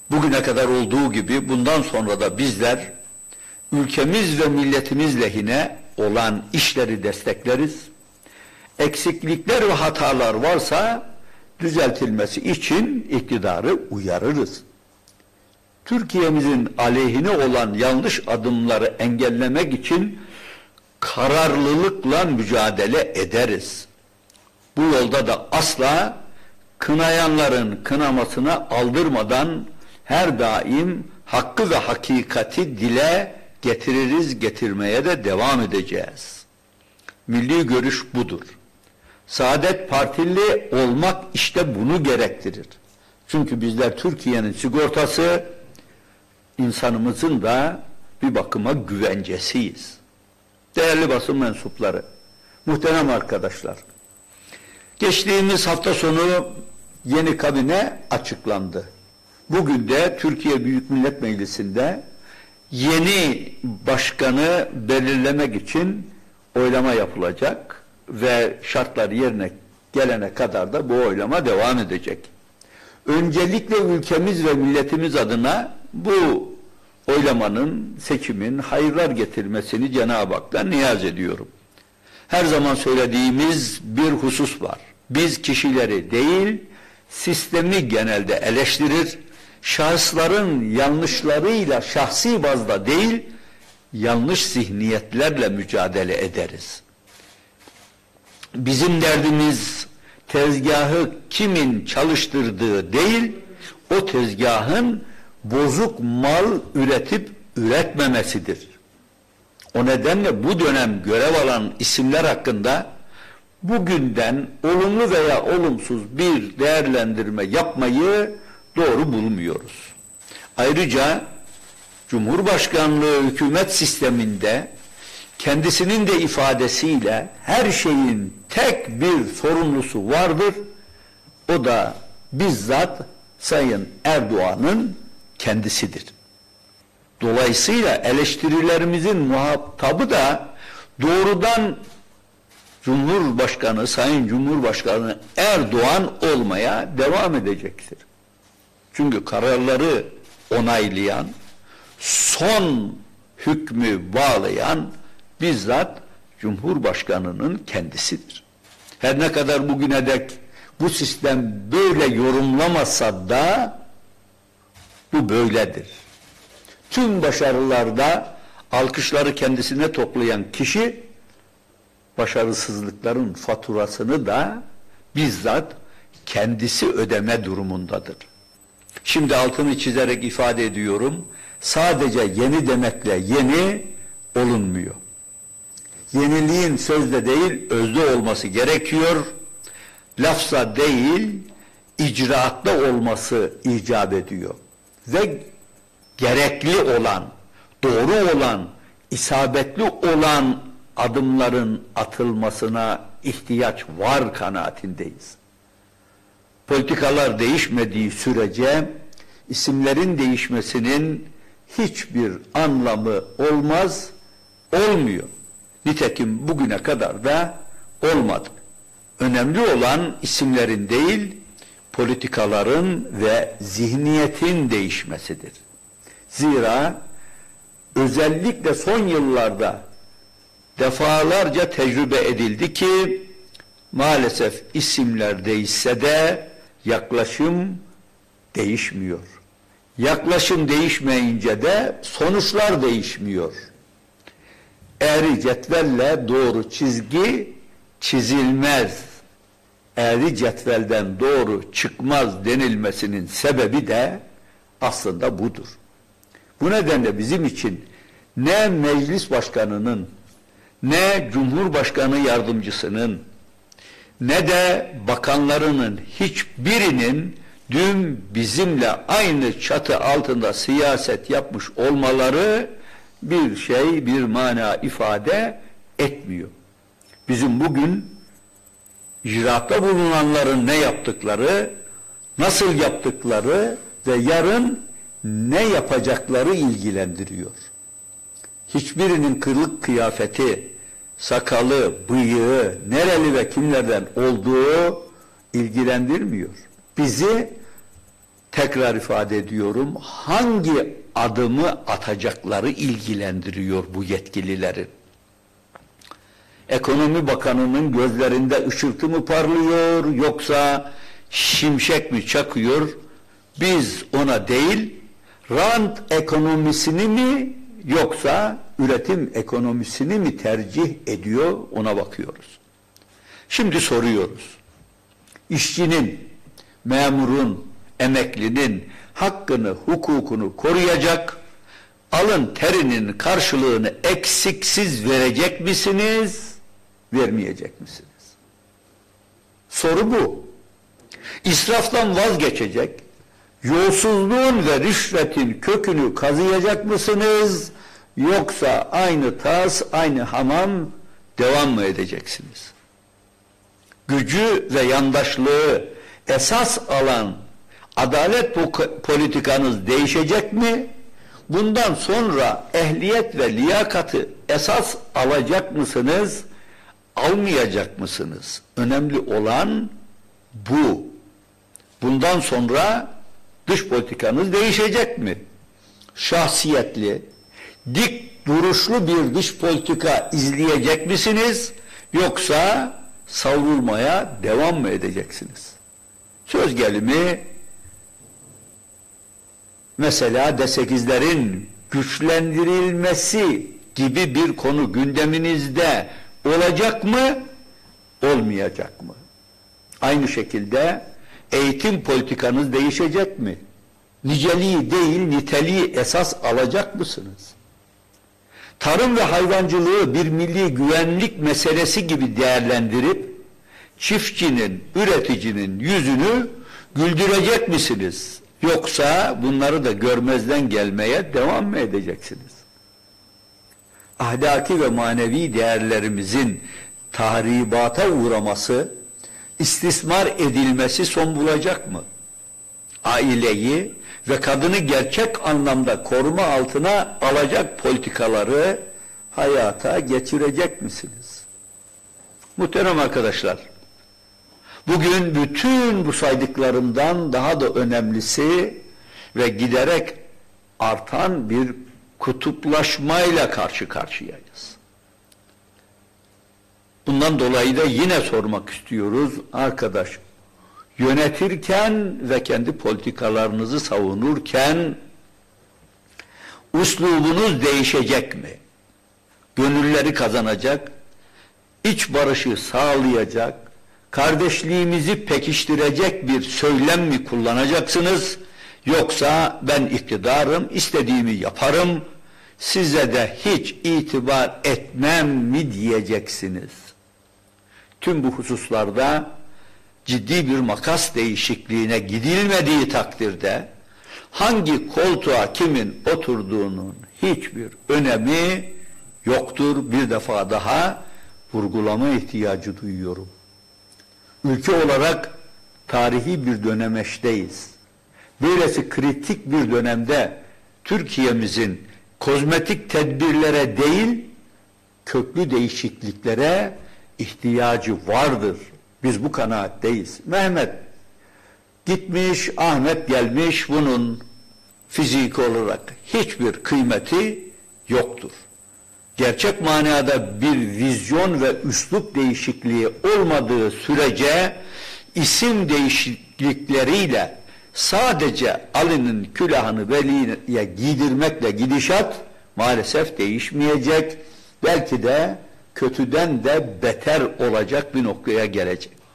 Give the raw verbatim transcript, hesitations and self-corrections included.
bugüne kadar olduğu gibi bundan sonra da bizler ülkemiz ve milletimiz lehine olan işleri destekleriz. Eksiklikler ve hatalar varsa düzeltilmesi için iktidarı uyarırız. Türkiye'mizin aleyhine olan yanlış adımları engellemek için kararlılıkla mücadele ederiz. Bu yolda da asla kınayanların kınamasına aldırmadan her daim hakkı ve hakikati dile getiririz, getirmeye de devam edeceğiz. Milli görüş budur. Saadet Partili olmak işte bunu gerektirir. Çünkü bizler Türkiye'nin sigortası, insanımızın da bir bakıma güvencesiyiz. Değerli basın mensupları, muhterem arkadaşlar, geçtiğimiz hafta sonu yeni kabine açıklandı. Bugün de Türkiye Büyük Millet Meclisi'nde yeni başkanı belirlemek için oylama yapılacak ve şartlar yerine gelene kadar da bu oylama devam edecek. Öncelikle ülkemiz ve milletimiz adına bu oylamanın, seçimin hayırlar getirmesini Cenab-ı Hak'tan niyaz ediyorum. Her zaman söylediğimiz bir husus var. Biz kişileri değil, sistemi genelde eleştirir, şahısların yanlışlarıyla şahsi bazda değil, yanlış zihniyetlerle mücadele ederiz. Bizim derdimiz tezgahı kimin çalıştırdığı değil, o tezgahın bozuk mal üretip üretmemesidir. O nedenle bu dönem görev alan isimler hakkında bugünden olumlu veya olumsuz bir değerlendirme yapmayı doğru bulmuyoruz. Ayrıca Cumhurbaşkanlığı hükümet sisteminde kendisinin de ifadesiyle her şeyin tek bir sorumlusu vardır. O da bizzat Sayın Erdoğan'ın kendisidir. Dolayısıyla eleştirilerimizin muhatabı da doğrudan Cumhurbaşkanı, Sayın Cumhurbaşkanı Erdoğan olmaya devam edecektir. Çünkü kararları onaylayan, son hükmü bağlayan bizzat Cumhurbaşkanı'nın kendisidir. Her ne kadar bugüne dek bu sistem böyle yorumlamasa da bu böyledir. Tüm başarılarda alkışları kendisine toplayan kişi başarısızlıkların faturasını da bizzat kendisi ödeme durumundadır. Şimdi altını çizerek ifade ediyorum. Sadece yeni demekle yeni olunmuyor. Yeniliğin sözde değil, özde olması gerekiyor. Lafza değil, icraatta olması icap ediyor. Ve gerekli olan, doğru olan, isabetli olan adımların atılmasına ihtiyaç var kanaatindeyiz. Politikalar değişmediği sürece isimlerin değişmesinin hiçbir anlamı olmaz, olmuyor. Nitekim bugüne kadar da olmadı. Önemli olan isimlerin değil, politikaların ve zihniyetin değişmesidir. Zira özellikle son yıllarda defalarca tecrübe edildi ki maalesef isimler değişse de yaklaşım değişmiyor. Yaklaşım değişmeyince de sonuçlar değişmiyor. Eğri cetvelle doğru çizgi çizilmez. Eğri cetvelden doğru çıkmaz denilmesinin sebebi de aslında budur. Bu nedenle bizim için ne meclis başkanının, ne cumhurbaşkanı yardımcısının, ne de bakanlarının hiçbirinin dün bizimle aynı çatı altında siyaset yapmış olmaları bir şey, bir mana ifade etmiyor. Bizim bugün icraatta bulunanların ne yaptıkları, nasıl yaptıkları ve yarın ne yapacakları ilgilendiriyor. Hiçbirinin kılık kıyafeti, sakalı, bıyığı, nereli ve kimlerden olduğu ilgilendirmiyor. Bizi tekrar ifade ediyorum, hangi adımı atacakları ilgilendiriyor bu yetkililerin. Ekonomi Bakanı'nın gözlerinde ışıltı mı parlıyor, yoksa şimşek mi çakıyor? Biz ona değil, rant ekonomisini mi yoksa üretim ekonomisini mi tercih ediyor, ona bakıyoruz. Şimdi soruyoruz. İşçinin, memurun, emeklinin hakkını, hukukunu koruyacak, alın terinin karşılığını eksiksiz verecek misiniz, vermeyecek misiniz? Soru bu. İsraftan vazgeçecek, yolsuzluğun ve rüşvetin kökünü kazıyacak mısınız, yoksa aynı tas, aynı hamam devam mı edeceksiniz? Gücü ve yandaşlığı esas alan adalet politikanız değişecek mi? Bundan sonra ehliyet ve liyakatı esas alacak mısınız, almayacak mısınız? Önemli olan bu. Bundan sonra dış politikanız değişecek mi? Şahsiyetli, dik duruşlu bir dış politika izleyecek misiniz? Yoksa savrulmaya devam mı edeceksiniz? Söz gelimi, mesela D sekizlerin güçlendirilmesi gibi bir konu gündeminizde olacak mı, olmayacak mı? Aynı şekilde eğitim politikanız değişecek mi? Niceliği değil, niteliği esas alacak mısınız? Tarım ve hayvancılığı bir milli güvenlik meselesi gibi değerlendirip çiftçinin, üreticinin yüzünü güldürecek misiniz? Yoksa bunları da görmezden gelmeye devam mı edeceksiniz? Ahlaki ve manevi değerlerimizin tahribata uğraması, istismar edilmesi son bulacak mı? Aileyi ve kadını gerçek anlamda koruma altına alacak politikaları hayata geçirecek misiniz? Muhterem arkadaşlar, bugün bütün bu saydıklarımdan daha da önemlisi ve giderek artan bir kutuplaşmayla karşı karşıyayız. Bundan dolayı da yine sormak istiyoruz arkadaş, yönetirken ve kendi politikalarınızı savunurken üslubunuz değişecek mi? Gönülleri kazanacak, iç barışı sağlayacak, kardeşliğimizi pekiştirecek bir söylem mi kullanacaksınız? Yoksa ben iktidarım, istediğimi yaparım, size de hiç itibar etmem mi diyeceksiniz? Tüm bu hususlarda ciddi bir makas değişikliğine gidilmediği takdirde hangi koltuğa kimin oturduğunun hiçbir önemi yoktur. Bir defa daha vurgulama ihtiyacı duyuyorum. Ülke olarak tarihi bir dönemeçteyiz. Böylesi kritik bir dönemde Türkiye'mizin kozmetik tedbirlere değil, köklü değişikliklere ihtiyacı vardır. Biz bu kanaatteyiz. Mehmet gitmiş, Ahmet gelmiş, bunun fiziki olarak hiçbir kıymeti yoktur. Gerçek manada bir vizyon ve üslup değişikliği olmadığı sürece isim değişiklikleriyle sadece Ali'nin külahını Veli'ye giydirmekle gidişat maalesef değişmeyecek. Belki de kötüden de beter olacak bir noktaya gelecek.